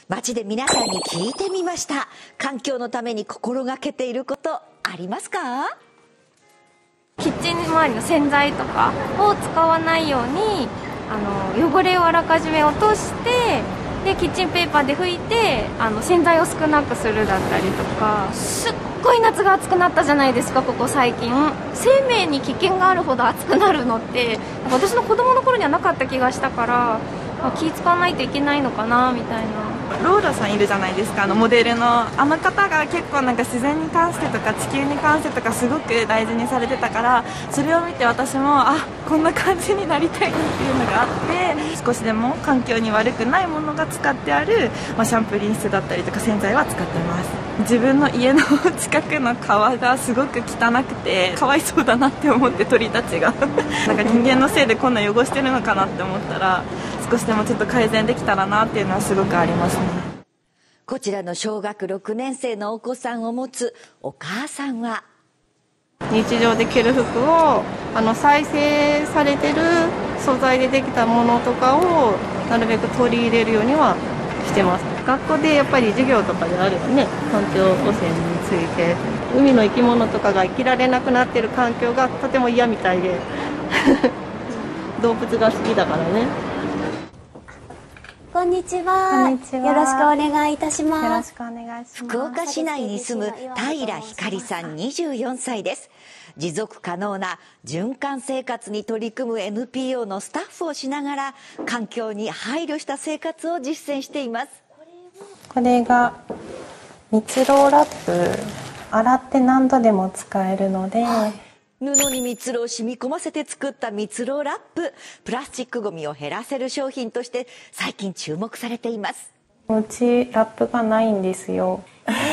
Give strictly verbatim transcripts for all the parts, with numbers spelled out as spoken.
街で皆さんに聞いてみました。環境のために心がけていることありますか？ キッチン周りの洗剤とかを使わないように、あの汚れをあらかじめ落として、でキッチンペーパーで拭いて、あの洗剤を少なくするだったりとか。すっごい夏が暑くなったじゃないですか、ここ最近。生命に危険があるほど暑くなるのって私の子供の頃にはなかった気がしたから、気使わないといけないのかなみたいな。 ローラさんいるじゃないですか、あのモデルのあの方が結構なんか自然に関してとか地球に関してとかすごく大事にされてたから、それを見て私もあこんな感じになりたいなっていうのがあって、少しでも環境に悪くないものが使ってある、まあ、シャンプーリンスだったりとか洗剤は使ってます。自分の家の近くの川がすごく汚くてかわいそうだなって思って、鳥たちがなんか人間のせいでこんな汚してるのかなって思ったら、少しでもちょっと改善できたらなっていうのはすごくありますね。 こちらの小学ろくねん生のお子さんを持つお母さんは、 日常で着る服をあの再生されてる素材でできたものとかをなるべく取り入れるようにはしてます。学校でやっぱり授業とかであればね、環境汚染について、海の生き物とかが生きられなくなってる環境がとても嫌みたいで動物が好きだからね。 こんにちは。よろしくお願いいたします。 よろしくお願いします。 福岡市内に住む平ひかりさんにじゅうよんさいです。持続可能な循環生活に取り組む エヌピーオー のスタッフをしながら、環境に配慮した生活を実践しています。 これが蜜ろうラップ、洗って何度でも使えるので、はい、 布に蜜ろうを染み込ませて作った蜜ろうラップ、プラスチックごみを減らせる商品として最近注目されています。 うちラップがないんですよ。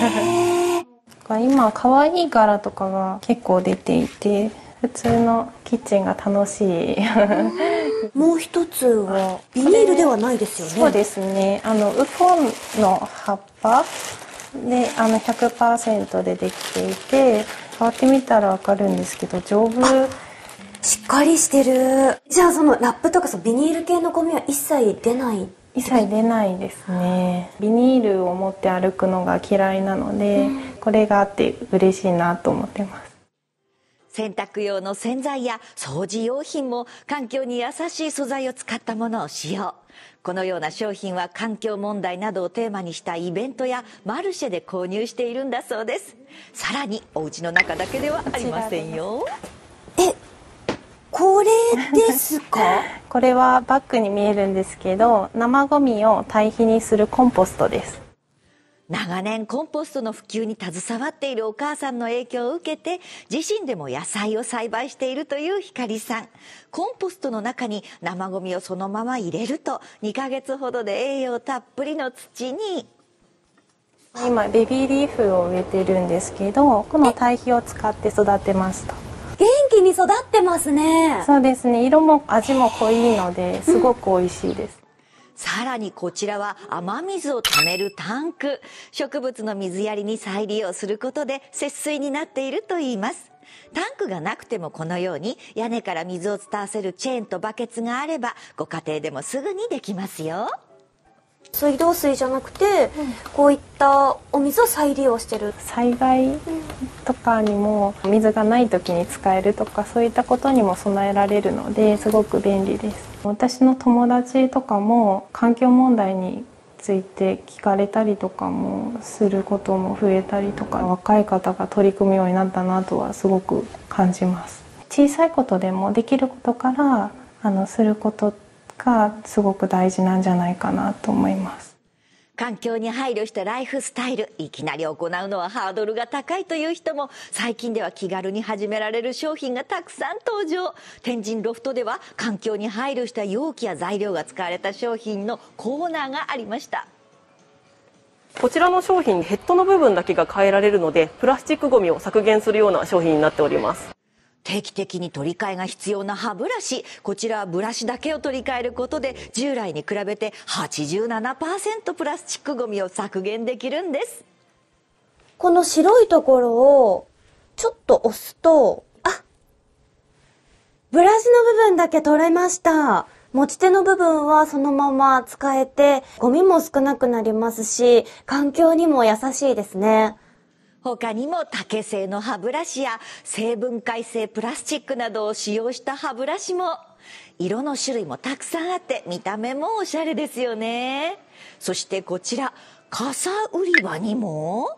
今可愛い柄とかが結構出ていて、普通のキッチンが楽しい。 もう一つはビニールではないですよね。 そうですね。あのウコンの葉っぱであの ひゃくパーセント でできていて、触ってみたらわかるんですけど丈夫。 しっかりしてる。じゃあそのラップとかそのビニール系のゴミは一切出ない？ 一切出ないですね。ビニールを持って歩くのが嫌いなので、うん、これがあって嬉しいなと思ってます。 洗濯用の洗剤や掃除用品も環境に優しい素材を使ったものを使用。このような商品は環境問題などをテーマにしたイベントやマルシェで購入しているんだそうです。さらにお家の中だけではありませんよ。 え、これですか？ これはバッグに見えるんですけど、生ゴミを堆肥にするコンポストです。 長年コンポストの普及に携わっているお母さんの影響を受けて、自身でも野菜を栽培しているというひかりさん。コンポストの中に生ゴミをそのまま入れると、にかげつほどで栄養たっぷりの土に。 今ベビーリーフを植えてるんですけど、この堆肥を使って育てました。 元気に育ってますね。 そうですね。色も味も濃いのですごく美味しいです。うん、 さらにこちらは雨水をためるタンク。植物の水やりに再利用することで節水になっているといいます。タンクがなくてもこのように屋根から水を伝わせるチェーンとバケツがあれば、ご家庭でもすぐにできますよ。 水道水じゃなくて、うん、こういったお水を再利用してる。 災害とかにも水がない時に使えるとか、そういったことにも備えられるので、すごく便利です。私の友達とかも環境問題について聞かれたりとかもすることも増えたりとか、若い方が取り組むようになったなとはすごく感じます。小さいことでもできることからあのすることがすごく大事なんじゃないかなと思います。 環境に配慮したライフスタイル、いきなり行うのはハードルが高いという人も、最近では気軽に始められる商品がたくさん登場。天神ロフトでは環境に配慮した容器や材料が使われた商品のコーナーがありました。 こちらの商品、ヘッドの部分だけが変えられるので、プラスチックごみを削減するような商品になっております。 定期的に取り替えが必要な歯ブラシ。こちらはブラシだけを取り替えることで、従来に比べて はちじゅうななパーセント プラスチックごみを削減できるんです。 この白いところをちょっと押すと、あ、ブラシの部分だけ取れました。 持ち手の部分はそのまま使えて、ゴミも少なくなりますし、環境にも優しいですね。 他にも竹製の歯ブラシや生分解性プラスチックなどを使用した歯ブラシも、色の種類もたくさんあって見た目もおしゃれですよね。そしてこちら、傘売り場にも、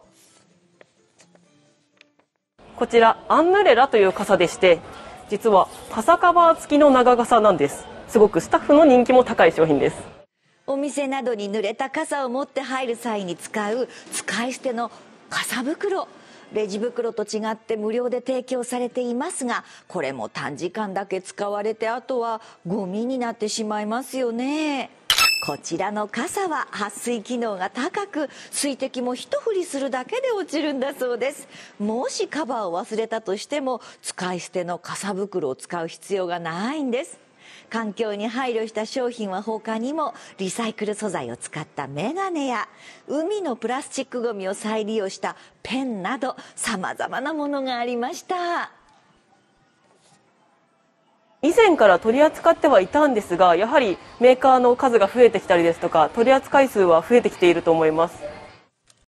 こちらアンヌレラという傘でして、実は傘カバー付きの長傘なんです。すごくスタッフの人気も高い商品です。 お店などに濡れた傘を持って入る際に使う使い捨ての傘袋、レジ袋と違って無料で提供されていますが、これも短時間だけ使われて、あとはゴミになってしまいますよね。こちらの傘は撥水機能が高く、水滴も一振りするだけで落ちるんだそうです。もしカバーを忘れたとしても、使い捨ての傘袋を使う必要がないんです。環境に配慮した商品は他にも、リサイクル素材を使ったメガネや海のプラスチックごみを再利用したペンなど、様々なものがありました。 以前から取り扱ってはいたんですが、やはりメーカーの数が増えてきたりですとか、取り扱い数は増えてきていると思います。